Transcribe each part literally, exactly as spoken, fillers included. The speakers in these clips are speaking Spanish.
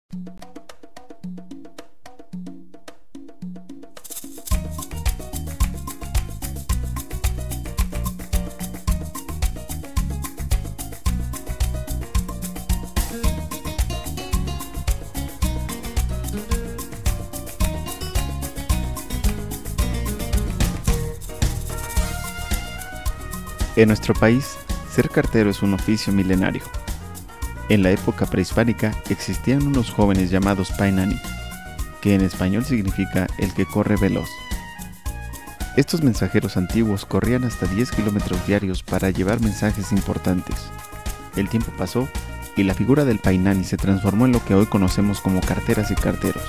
En nuestro país, ser cartero es un oficio milenario. En la época prehispánica existían unos jóvenes llamados painani, que en español significa el que corre veloz. Estos mensajeros antiguos corrían hasta diez kilómetros diarios para llevar mensajes importantes. El tiempo pasó y la figura del painani se transformó en lo que hoy conocemos como carteras y carteros.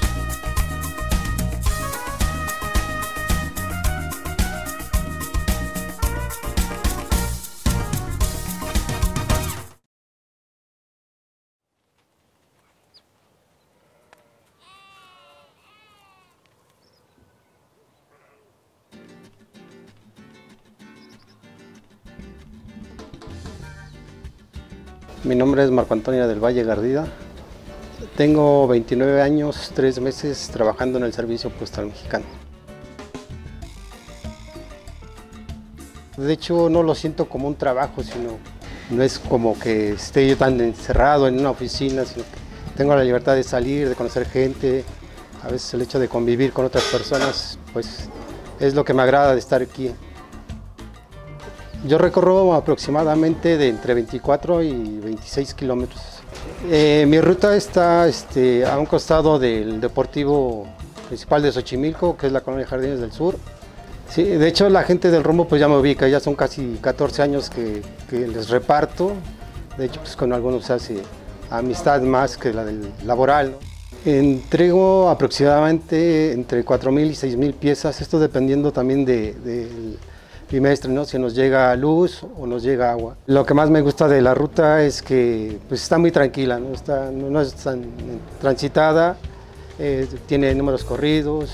Mi nombre es Marco Antonio del Valle Gardida. Tengo veintinueve años, tres meses trabajando en el Servicio Postal Mexicano. De hecho, no lo siento como un trabajo, sino no es como que esté yo tan encerrado en una oficina, sino que tengo la libertad de salir, de conocer gente. A veces el hecho de convivir con otras personas, pues es lo que me agrada de estar aquí. Yo recorro aproximadamente de entre veinticuatro y veintiséis kilómetros. Eh, mi ruta está este, a un costado del Deportivo Principal de Xochimilco, que es la colonia Jardines del Sur. Sí, de hecho, la gente del rumbo pues ya me ubica, ya son casi catorce años que, que les reparto. De hecho, pues con algunos se hace amistad más que la del laboral, ¿no? Entrego aproximadamente entre cuatro mil y seis mil piezas, esto dependiendo también de, del trimestre, ¿no? Si nos llega luz o nos llega agua. Lo que más me gusta de la ruta es que pues, está muy tranquila, no, está, no, no es tan transitada, eh, tiene números corridos.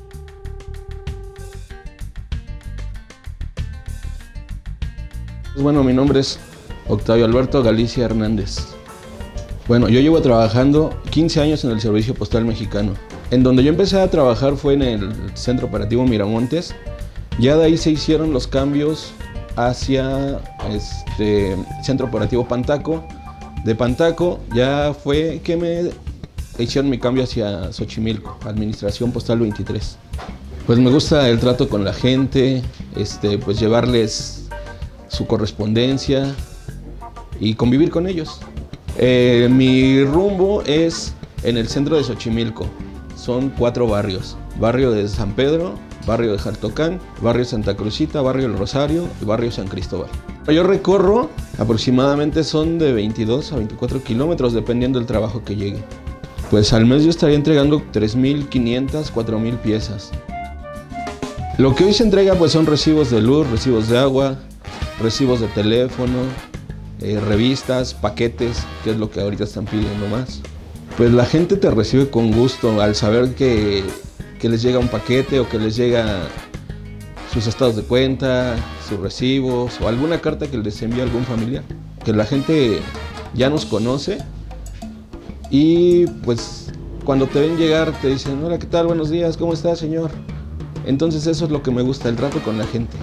Bueno, mi nombre es Octavio Alberto Galicia Hernández. Bueno, yo llevo trabajando quince años en el Servicio Postal Mexicano. En donde yo empecé a trabajar fue en el Centro Operativo Miramontes. Ya de ahí se hicieron los cambios hacia este Centro Operativo Pantaco. De Pantaco ya fue que me hicieron mi cambio hacia Xochimilco, Administración Postal veintitrés. Pues me gusta el trato con la gente, este, pues llevarles su correspondencia y convivir con ellos. Eh, mi rumbo es en el centro de Xochimilco. Son cuatro barrios. Barrio de San Pedro, barrio de Jaltocán, barrio Santa Cruzita, barrio El Rosario y barrio San Cristóbal. Yo recorro aproximadamente son de veintidós a veinticuatro kilómetros dependiendo del trabajo que llegue. Pues al mes yo estaría entregando tres mil quinientas, cuatro mil piezas. Lo que hoy se entrega pues son recibos de luz, recibos de agua, recibos de teléfono, eh, revistas, paquetes, que es lo que ahorita están pidiendo más. Pues la gente te recibe con gusto al saber que que les llega un paquete o que les llega sus estados de cuenta, sus recibos o alguna carta que les envía algún familiar. Que la gente ya nos conoce y pues cuando te ven llegar te dicen, hola, ¿qué tal? Buenos días, ¿cómo está, señor? Entonces eso es lo que me gusta, el trato con la gente.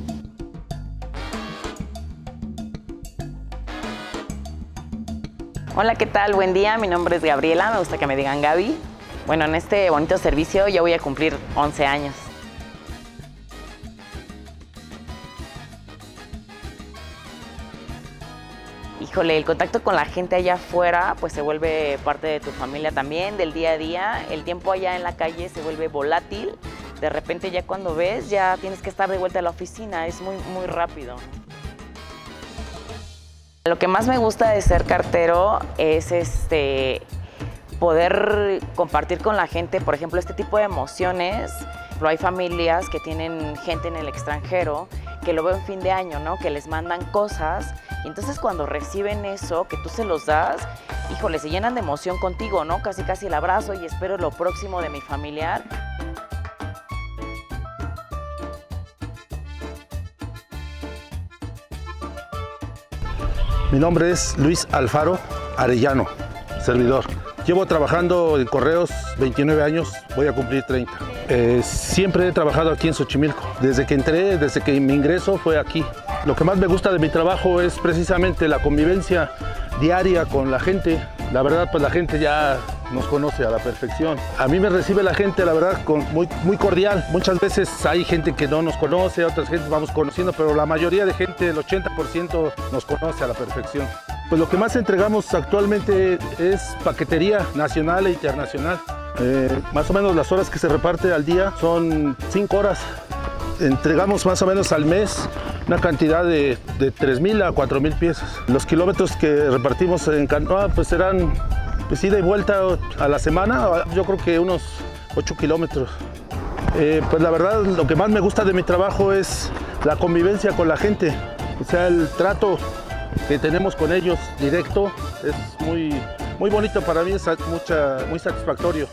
Hola, ¿qué tal? Buen día, mi nombre es Gabriela, me gusta que me digan Gaby. Bueno, en este bonito servicio ya voy a cumplir once años. Híjole, el contacto con la gente allá afuera pues se vuelve parte de tu familia también, del día a día. El tiempo allá en la calle se vuelve volátil. De repente ya cuando ves ya tienes que estar de vuelta a la oficina, es muy, muy rápido. Lo que más me gusta de ser cartero es este... poder compartir con la gente, por ejemplo, este tipo de emociones. Pero hay familias que tienen gente en el extranjero que lo veo en fin de año, ¿no? Que les mandan cosas y entonces cuando reciben eso, que tú se los das, híjole, se llenan de emoción contigo, ¿no? Casi casi el abrazo y espero lo próximo de mi familiar. Mi nombre es Luis Alfaro Arellano, servidor. Llevo trabajando en correos veintinueve años, voy a cumplir treinta. Eh, siempre he trabajado aquí en Xochimilco. Desde que entré, desde que mi ingreso fue aquí. Lo que más me gusta de mi trabajo es precisamente la convivencia diaria con la gente. La verdad, pues la gente ya nos conoce a la perfección. A mí me recibe la gente, la verdad, con, muy, muy cordial. Muchas veces hay gente que no nos conoce, otras gente vamos conociendo, pero la mayoría de gente, el ochenta por ciento, nos conoce a la perfección. Pues lo que más entregamos actualmente es paquetería nacional e internacional. Eh, más o menos las horas que se reparte al día son cinco horas. Entregamos más o menos al mes una cantidad de, de tres mil a cuatro mil piezas. Los kilómetros que repartimos en canoa pues serán pues, ida y vuelta a la semana, yo creo que unos ocho kilómetros. Eh, pues la verdad lo que más me gusta de mi trabajo es la convivencia con la gente, o sea, el trato que tenemos con ellos directo es muy, muy bonito para mí, es mucha, muy satisfactorio.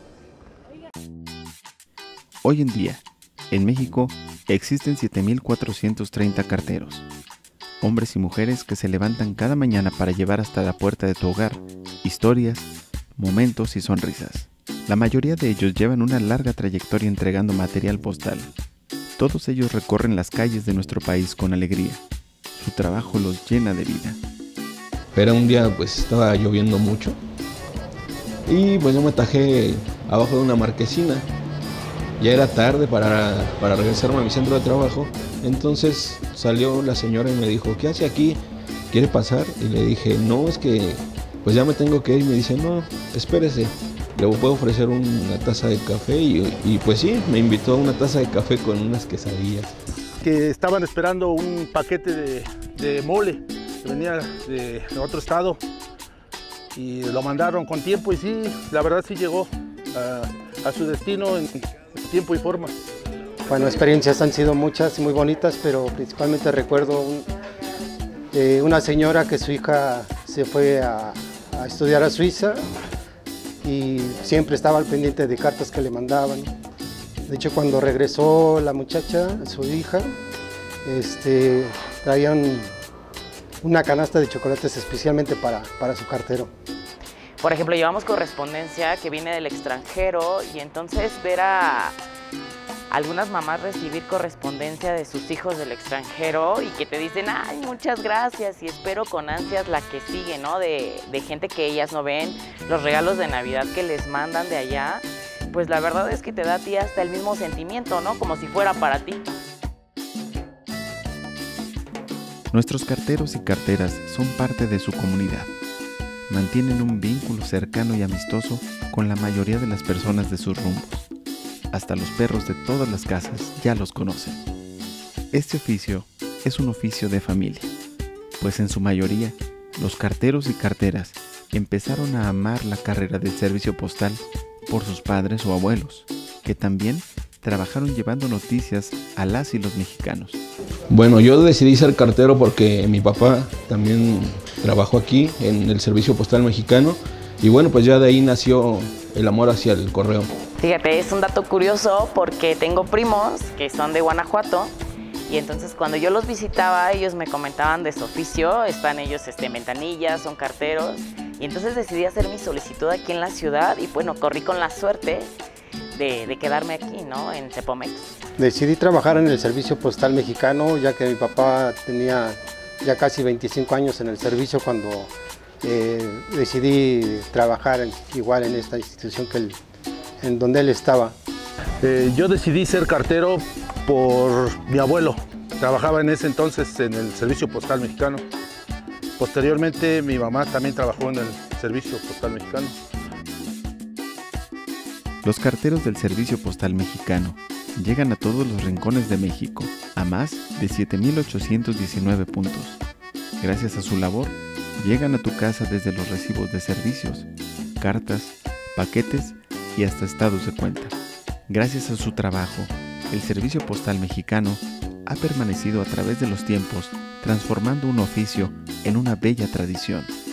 Hoy en día, en México, existen siete mil cuatrocientos treinta carteros, hombres y mujeres que se levantan cada mañana para llevar hasta la puerta de tu hogar historias, momentos y sonrisas. La mayoría de ellos llevan una larga trayectoria entregando material postal. Todos ellos recorren las calles de nuestro país con alegría. Su trabajo los llena de vida. Era un día, pues estaba lloviendo mucho y pues yo me atajé abajo de una marquesina. Ya era tarde para, para regresarme a mi centro de trabajo, entonces salió la señora y me dijo, ¿qué hace aquí? ¿Quiere pasar? Y le dije, no, es que pues ya me tengo que ir. Y me dice, no, espérese, le puedo ofrecer una taza de café y, y pues sí, me invitó a una taza de café con unas quesadillas. Que estaban esperando un paquete de, de mole que venía de, de otro estado y lo mandaron con tiempo y sí, la verdad sí llegó a, a su destino en tiempo y forma. Bueno, experiencias han sido muchas y muy bonitas, pero principalmente recuerdo un, eh, una señora que su hija se fue a, a estudiar a Suiza y siempre estaba al pendiente de cartas que le mandaban. De hecho, cuando regresó la muchacha, su hija, este, traían una canasta de chocolates especialmente para, para su cartero. Por ejemplo, llevamos correspondencia que viene del extranjero y entonces ver a algunas mamás recibir correspondencia de sus hijos del extranjero y que te dicen, ay, muchas gracias, y espero con ansias la que sigue, ¿no? De, de gente que ellas no ven, los regalos de Navidad que les mandan de allá. Pues la verdad es que te da a ti hasta el mismo sentimiento, ¿no? Como si fuera para ti. Nuestros carteros y carteras son parte de su comunidad. Mantienen un vínculo cercano y amistoso con la mayoría de las personas de sus rumbos. Hasta los perros de todas las casas ya los conocen. Este oficio es un oficio de familia, pues en su mayoría, los carteros y carteras empezaron a amar la carrera del servicio postal por sus padres o abuelos, que también trabajaron llevando noticias a las y los mexicanos. Bueno, yo decidí ser cartero porque mi papá también trabajó aquí en el servicio postal mexicano y bueno, pues ya de ahí nació el amor hacia el correo. Fíjate, es un dato curioso porque tengo primos que son de Guanajuato y entonces cuando yo los visitaba ellos me comentaban de su oficio, están ellos este, en ventanillas, son carteros. Y entonces decidí hacer mi solicitud aquí en la ciudad y bueno, corrí con la suerte de, de quedarme aquí, ¿no? En Cepomex. Decidí trabajar en el servicio postal mexicano, ya que mi papá tenía ya casi veinticinco años en el servicio cuando eh, decidí trabajar en, igual en esta institución que él, en donde él estaba. Eh, yo decidí ser cartero por mi abuelo. Trabajaba en ese entonces en el servicio postal mexicano. Posteriormente, mi mamá también trabajó en el servicio postal mexicano. Los carteros del servicio postal mexicano llegan a todos los rincones de México, a más de siete mil ochocientos diecinueve puntos. Gracias a su labor, llegan a tu casa desde los recibos de servicios, cartas, paquetes y hasta estados de cuenta. Gracias a su trabajo, el servicio postal mexicano ha permanecido a través de los tiempos, transformando un oficio en una bella tradición.